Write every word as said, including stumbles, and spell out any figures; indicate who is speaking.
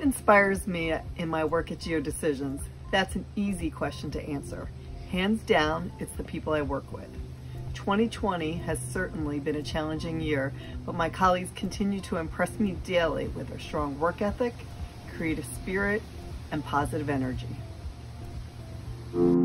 Speaker 1: inspires me in my work at GeoDecisions? That's an easy question to answer. Hands down, it's the people I work with. twenty twenty has certainly been a challenging year, but my colleagues continue to impress me daily with their strong work ethic, creative spirit, and positive energy.